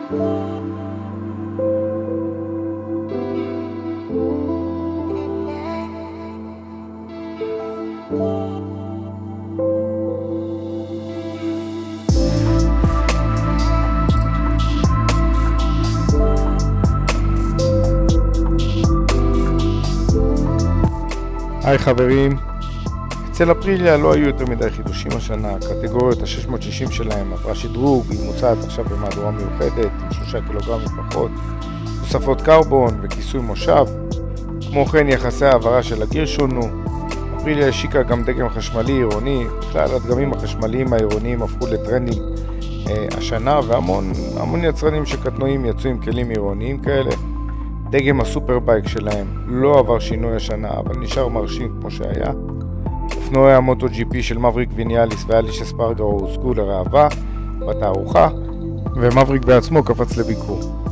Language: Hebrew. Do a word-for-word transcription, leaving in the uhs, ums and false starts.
היי חברים, אצל אפריליה לא היו יותר מדי חידושים השנה. קטגוריות ה-שש מאות שישים שלהם עברה שדרוג, היא מוצעת עכשיו במהדורה מיוחדת עם שלושה קילוגרמים פחות, תוספות קרבון וכיסוי מושב. כמו כן יחסי העברה של הגיר שונו. אפריליה השיקה גם דגם חשמלי עירוני. בכלל הדגמים החשמליים העירוניים הפכו לטרנדים אה, השנה, והמון המון יצרנים שקטנועים יצאו עם כלים עירוניים כאלה. דגם הסופר בייק שלהם לא עבר שינוי השנה, אבל נשאר מרשים כמו שהיה. אופנועי המוטו ג'י פי של מבריק ויניאליס ואליש אספרגרו הושגו לראווה בתערוכה, ומבריק בעצמו קפץ לביקור.